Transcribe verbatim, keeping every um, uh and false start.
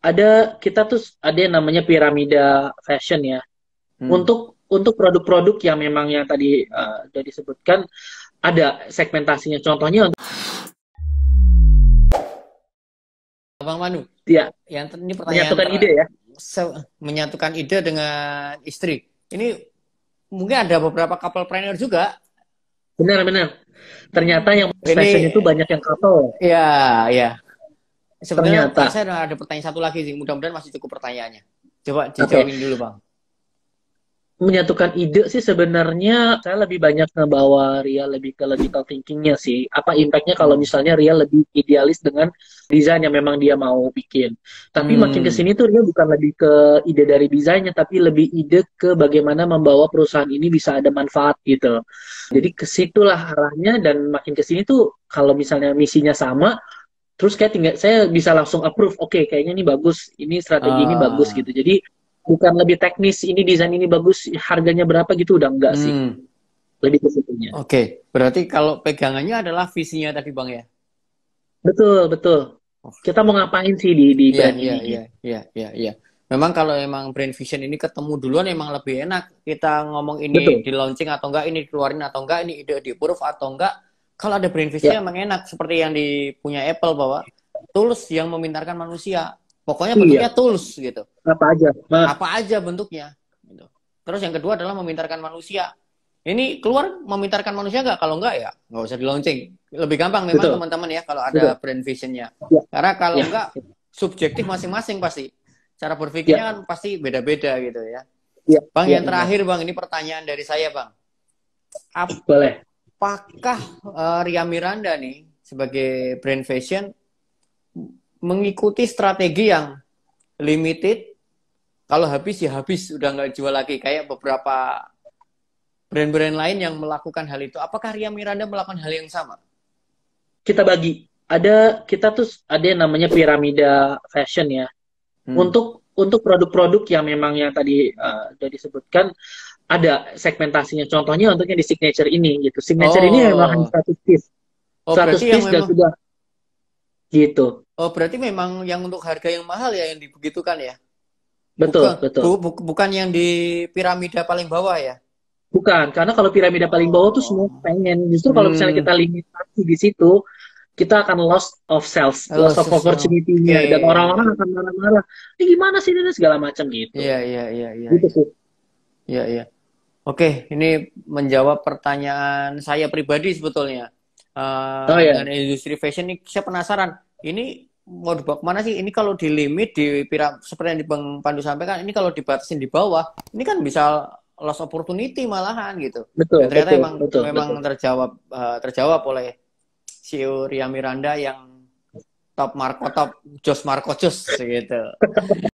ada kita tuh ada yang namanya piramida fashion ya. Hmm. Untuk untuk produk-produk yang memang yang tadi uh, sudah disebutkan ada segmentasinya. Contohnya untuk Bang Manu, ya yang ter- ini pertanyaan menyatukan ter ide ya. se- menyatukan ide dengan istri. Ini mungkin ada beberapa couple planner juga. Benar-benar. Ternyata yang Ini fashion itu banyak yang couple. ya, ya. Sebenarnya Ternyata. saya ada pertanyaan satu lagi sih. Mudah-mudahan masih cukup pertanyaannya. Coba Oke. dijawabin dulu, Bang. Menyatukan ide sih sebenarnya saya lebih banyak ngebawa Ria lebih ke logical thinkingnya sih. Apa impactnya kalau Hmm. misalnya Ria lebih idealis dengan desain yang memang dia mau bikin. Tapi makin ke Hmm. sini tuh Ria bukan lebih ke ide dari desainnya, tapi lebih ide ke bagaimana membawa perusahaan ini bisa ada manfaat gitu. Jadi ke situlah arahnya dan makin ke sini tuh kalau misalnya misinya sama, terus kayak tinggal saya bisa langsung approve. Oke, kayaknya ini bagus, ini strategi ini bagus Ah. gitu. Jadi bukan lebih teknis, ini desain ini bagus, harganya berapa gitu, udah enggak sih. Hmm. Lebih ke situnya. Oke, berarti kalau pegangannya adalah visinya tadi, Bang ya. Betul, betul. Kita mau ngapain sih di, di Iya, brand iya, ini iya, gitu. iya, iya, iya. Memang kalau emang brand vision ini ketemu duluan emang lebih enak. Kita ngomong ini Betul. di launching atau enggak, ini dikeluarin atau enggak, ini ide di approve atau enggak. Kalau ada brand vision Ya, emang enak seperti yang di punya Apple bahwa tools yang memintarkan manusia. Pokoknya bentuknya iya. tools gitu. Apa aja. Nah, Apa aja bentuknya gitu. Terus yang kedua adalah memintarkan manusia. Ini keluar memintarkan manusia nggak? Kalau nggak ya nggak usah di launching. Lebih gampang memang betul. teman-teman ya kalau Betul. ada brand visionnya. Ya, Karena kalau ya, nggak subjektif masing-masing pasti. Cara berpikirnya ya, kan pasti beda-beda gitu ya. ya, Bang, ya, yang benar. terakhir Bang, ini pertanyaan dari saya Bang. Boleh. Apakah uh, Ria Miranda nih sebagai brand fashion mengikuti strategi yang limited? Kalau habis ya habis, udah nggak jual lagi. Kayak beberapa brand-brand lain yang melakukan hal itu. Apakah Ria Miranda melakukan hal yang sama? Kita bagi. Ada, kita tuh ada yang namanya piramida fashion ya. Hmm. Untuk untuk produk-produk yang memang yang tadi uh, sudah disebutkan ada segmentasinya. Contohnya untuk yang di signature ini gitu. Signature ini memang hanya Oh, seratus piece. oh seratus berarti yang piece dan memang, sudah gitu. oh berarti memang yang untuk harga yang mahal ya yang dibegitukan ya. Bukan, Betul, bu, betul. bu, bukan yang di piramida paling bawah ya. Bukan, karena kalau piramida paling bawah tuh semua Oh, pengen. Justru kalau misalnya hmm, kita limitasi di situ, kita akan loss of sales, halo loss of sesuatu. opportunity-nya. Dan Oke, orang-orang akan marah-marah. Ini gimana sih ini segala macam gitu. iya iya iya iya Gitu iya sih. iya iya. Oke, ini menjawab pertanyaan saya pribadi sebetulnya. Oh Eh, dengan ya, industri fashion ini saya penasaran. Ini mau dibawa kemana sih? Ini kalau di limit di piram seperti yang di Bang Pandu sampaikan, ini kalau dibatasin di bawah, ini kan bisa lost opportunity malahan gitu. betul, Dan ternyata betul, emang betul, memang betul. terjawab eh, terjawab oleh C E O Ria Miranda yang top Marco top Jos Marco Jos gitu.